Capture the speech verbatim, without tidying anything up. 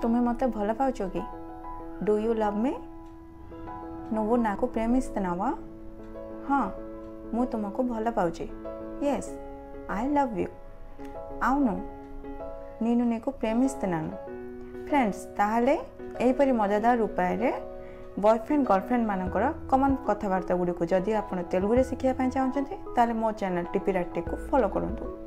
तुम्हें मत भल पाच कि डू यू लव मी నువ్వు నాకు ప్రేమిస్తున్నావా हाँ मु तुमको भल पाउची यस आई लव यू అవును నేను నీకు ప్రేమిస్తున్నాను फ्रेंड्स ताहले एपरी मजादार उपाय रे बॉयफ्रेंड गर्लफ्रेंड मानकर कमन कथबार्ता गुड़ी को जदि आप तेलुगु रे शिखिया चाहते ताले मो चैनल टीपी राटी को फॉलो करंतु।